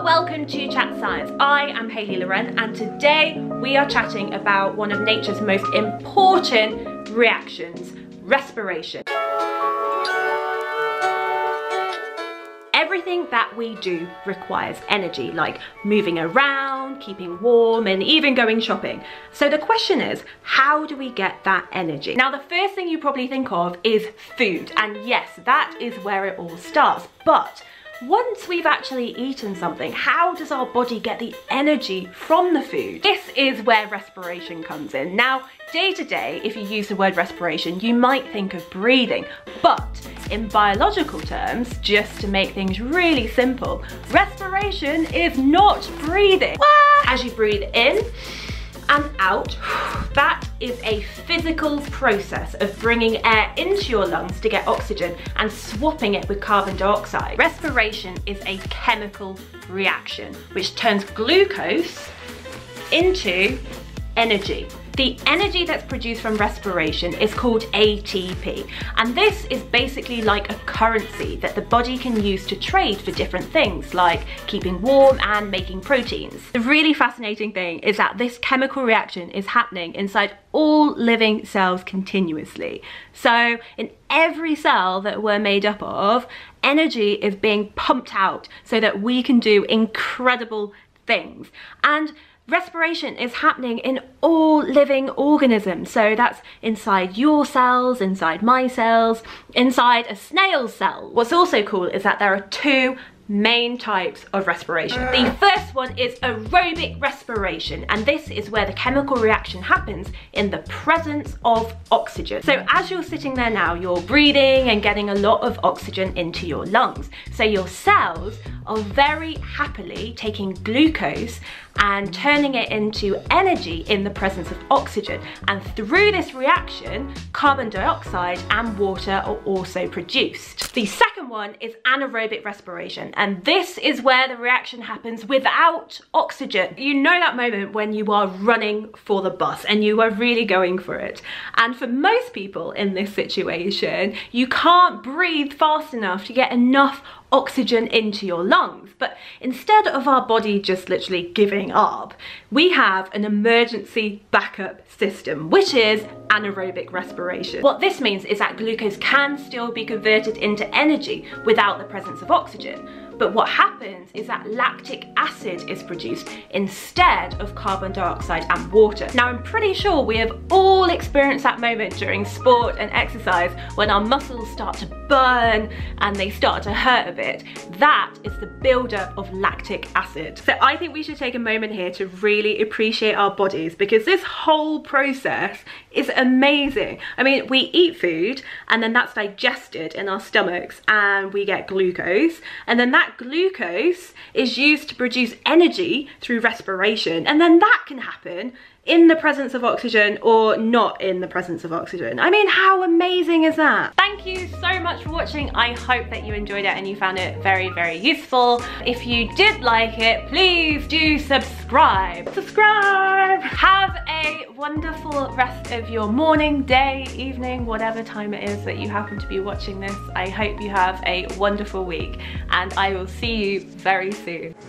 welcome to Chat Science. I am Hayley Loren, and today we are chatting about one of nature's most important reactions, respiration. Everything that we do requires energy, like moving around, keeping warm, and even going shopping. So the question is, how do we get that energy? Now, the first thing you probably think of is food, and yes, that is where it all starts. But once we've actually eaten something, how does our body get the energy from the food? This is where respiration comes in. Now, day to day, if you use the word respiration, you might think of breathing, but in biological terms, just to make things really simple, respiration is not breathing. As you breathe in and out, that is a physical process of bringing air into your lungs to get oxygen and swapping it with carbon dioxide. Respiration is a chemical reaction which turns glucose into energy. The energy that's produced from respiration is called ATP, and this is basically like a currency that the body can use to trade for different things like keeping warm and making proteins. The really fascinating thing is that this chemical reaction is happening inside all living cells continuously. So in every cell that we're made up of, energy is being pumped out so that we can do incredible things. And respiration is happening in all living organisms. So that's inside your cells, inside my cells, inside a snail's cell. What's also cool is that there are two main types of respiration. The first one is aerobic respiration, and this is where the chemical reaction happens in the presence of oxygen. So as you're sitting there now, you're breathing and getting a lot of oxygen into your lungs. So your cells are very happily taking glucose and turning it into energy in the presence of oxygen. And through this reaction, carbon dioxide and water are also produced. The second one is anaerobic respiration, and this is where the reaction happens without oxygen. You know that moment when you are running for the bus and you are really going for it. And for most people in this situation, you can't breathe fast enough to get enough oxygen into your lungs. But instead of our body just literally giving up, we have an emergency backup system, which is anaerobic respiration. What this means is that glucose can still be converted into energy without the presence of oxygen. But what happens is that lactic acid is produced instead of carbon dioxide and water. Now, I'm pretty sure we have all experienced that moment during sport and exercise when our muscles start to burn and they start to hurt a bit. That is the buildup of lactic acid. So I think we should take a moment here to really appreciate our bodies, because this whole process is amazing. I mean, we eat food and then that's digested in our stomachs and we get glucose, and then that glucose is used to produce energy through respiration, and then that can happen in the presence of oxygen or not in the presence of oxygen. I mean, how amazing is that? Thank you so much for watching. I hope that you enjoyed it and you found it very, very useful. If you did like it, please do subscribe. Have a wonderful rest of your morning, day, evening, whatever time it is that you happen to be watching this. I hope you have a wonderful week, and I will see you very soon.